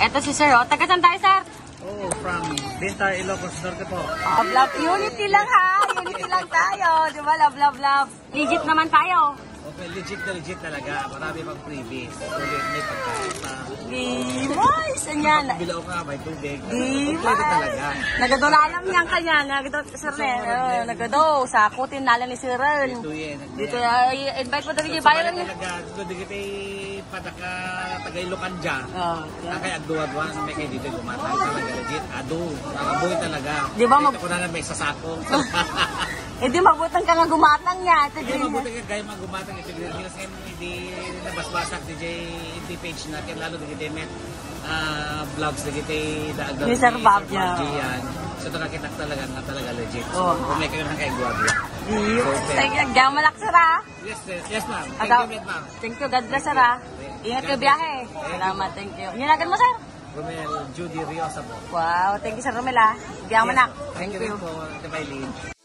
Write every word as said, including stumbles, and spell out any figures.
Ito si Sir, oh. Taga saan tayo, Sir? Oh, from Bintar, Ilocos Norte po. Oh, love, unity lang ha. Unity lang tayo. Diba? Love, love, love. Legit naman tayo. Okay, legit na legit talaga. Marami pang freebies. Sulit, may pagkain pa. Gimay! Saan yan? Bilaw ka, may tubig. Gimay! Kompleto talaga. Nagadolalam niyan kanya. Nagado, Sir Ren. Oh, nagado. Sakutin nalang ni Sir Ren. Dito yan. Dito, uh, invite mo dali niyo. Bayaran niyo. Talaga, dito dito padaka tagailokan dyan. Oh, yeah. Kaya agduwa-duwa sa may kayo dito gumatang. Talaga legit. Ado. Nakabuhay talaga. Di ba mag... Ito ko na may sasako. Eh di mabutang ka nga gumatang niya. Hindi mabuti ka gaya mga gumatang ito. Greenhills and hindi nabasbasak D J D page natin. Lalo di kita may uh, vlogs di kita daagdag. Ni Sir Bob niya. So ito nakita talaga na talaga legit. Oh. So kung may kayo na kayo guwabya. Thank you. Gamalak Sir ha. Yes, yes ma'am. Thank you ma'am. Thank you. God bless Sir ha. Ingat kayo biyahe. Salamat. Thank you. Ninagan mo Sir? Romel Judy Riosa po. Wow. Thank you Sir Romel ha. Biyahe mo nak. Thank you po. Thank you.